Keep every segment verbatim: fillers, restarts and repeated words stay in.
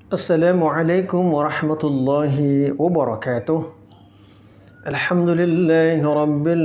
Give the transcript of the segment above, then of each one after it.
Assalamualaikum warahmatullahi wabarakatuh. Alhamdulillahi rabbil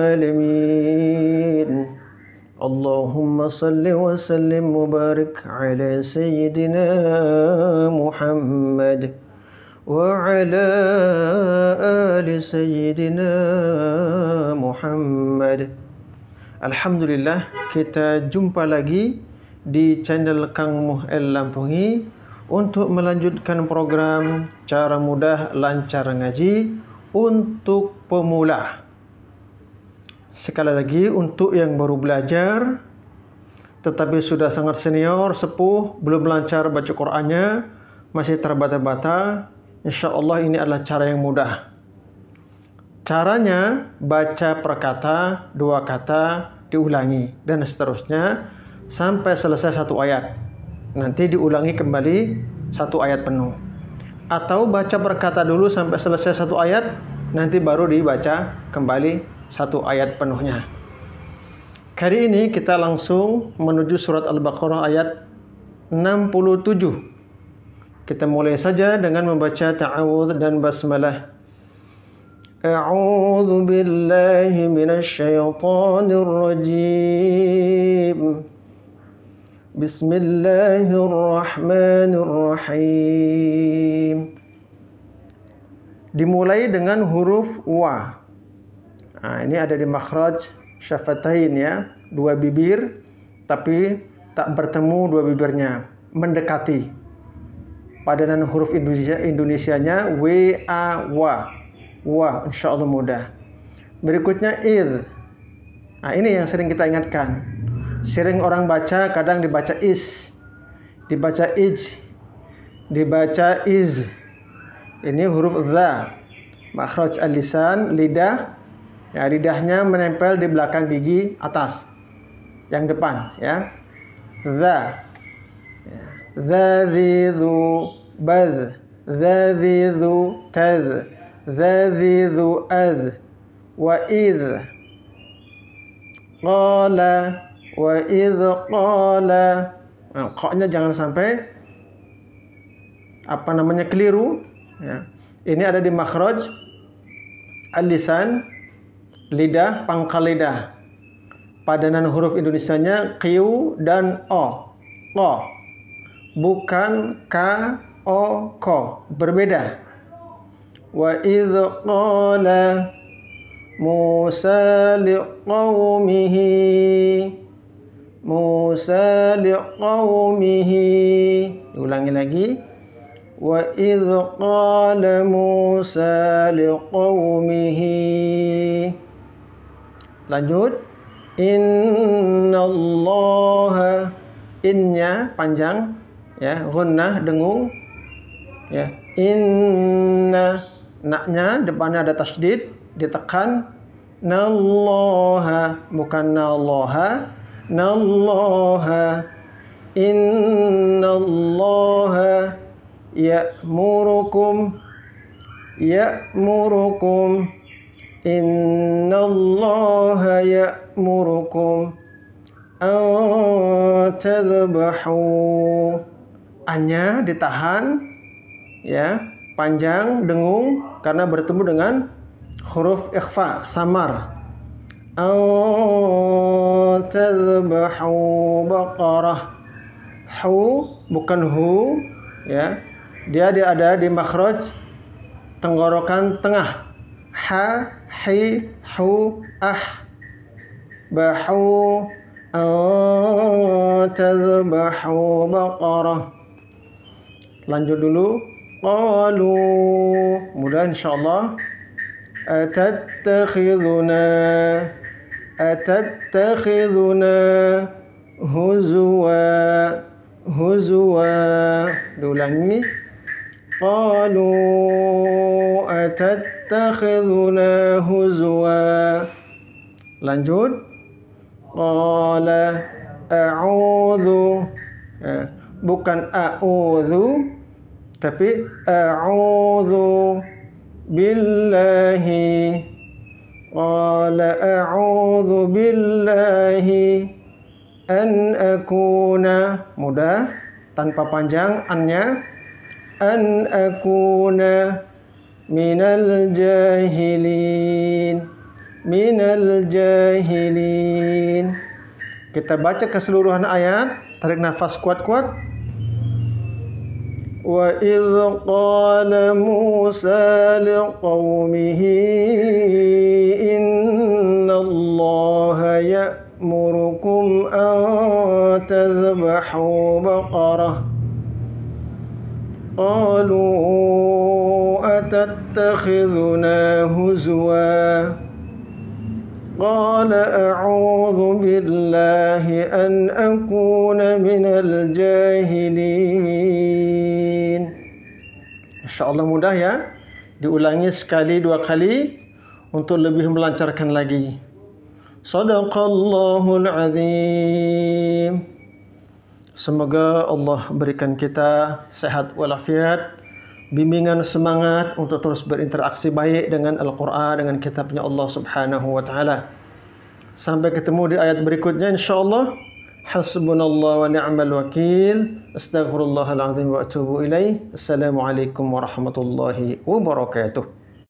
alamin. Allahumma salli wa sallim wa barik ala sayyidina Muhammad wa ala ali sayyidina Muhammad. Alhamdulillah, kita jumpa lagi di channel Kang Muh El Lampungi untuk melanjutkan program Cara Mudah Lancar Ngaji untuk pemula. Sekali lagi, untuk yang baru belajar tetapi sudah sangat senior, sepuh, belum lancar baca Qur'annya, masih terbata-bata, insya Allah ini adalah cara yang mudah. Caranya baca per kata, dua kata, diulangi, dan seterusnya sampai selesai satu ayat. Nanti diulangi kembali satu ayat penuh. Atau baca berkata dulu sampai selesai satu ayat, nanti baru dibaca kembali satu ayat penuhnya. Kali ini kita langsung menuju surat Al-Baqarah ayat enam puluh tujuh. Kita mulai saja dengan membaca ta'awudz dan basmalah. A'udzu billahi minasy syaithanir rajim. Bismillahirrahmanirrahim. Dimulai dengan huruf wa. Nah, ini ada di makhraj syafatain ya, dua bibir tapi tak bertemu dua bibirnya, mendekati. Padanan huruf Indonesia Indonesianya w a wa. Wa, insyaallah mudah. Berikutnya id. Nah, ini yang sering kita ingatkan. Sering orang baca, kadang dibaca is, dibaca ij, dibaca iz. Ini huruf dha, makhraj al-lisan, lidah. Ya, lidahnya menempel di belakang gigi atas, yang depan ya. Dha, dha dhi dhu badh, dha dhi dhu tadh, dha dhi dhu adh, wa idh qala wa idh qala. Nah, qa-nya jangan sampai apa namanya keliru ya. Ini ada di makhraj al-lisan, lidah, pangkal lidah. Padanan huruf Indonesianya q dan o. Qa. Bukan ka, o, ko. Berbeda. Wa idh qala Musa liqaumihi, Musa liqaumihi. Ulangi lagi. Wa idh qala Musa liqaumihi. Lanjut. Innallaha. Innya panjang ya, gunnah dengung ya. Inna, naknya depannya ada tasydid, ditekan. Nallaha, bukan nallaha, nallaha. Innallaha ya'murukum, ya'murukum. Innallaha ya'murukum an tadhbahu. Anya ditahan ya, panjang, dengung karena bertemu dengan huruf ikhfa, samar. An tadhbahu baqarah. Hu bukan hu ya. Dia dia ada di makhraj tenggorokan tengah. Ha, hi, hu, ah. Bahu an tadhbahu baqarah. Lanjut dulu. Qalu, mudah insyaallah. Atattakhiduna, atattakhiduna huzwa, huzwa. Diulangi. Qalu atattakhiduna huzwa. Lanjut. Qala a'udzu, bukan a'udzu tapi a'udzu billahi. Qala a'udzu billahi an akuna, mudah tanpa panjang, annya أن أكون من الجاهلين من الجاهلين. Kita baca keseluruhan ayat, tarik nafas kuat-kuat. Wa idh qala Musa liqaumihi inna Allaha ya'murukum an tadhbahu baqarah qalu atattakhidhuna huzwa qala a'udzu billahi an akuna minal jahilin. Insyaallah mudah ya. Diulangi sekali dua kali untuk lebih melancarkan lagi. Shadaqallahul azim. Semoga Allah berikan kita sehat walafiat, bimbingan semangat untuk terus berinteraksi baik dengan Al-Quran, dengan kitabnya Allah Subhanahu wa Ta'ala. Sampai ketemu di ayat berikutnya insyaallah. Hasbunallah wa ni'mal wakil. Astaghfirullahaladzim wa atubu ilaih. Assalamualaikum warahmatullahi wabarakatuh.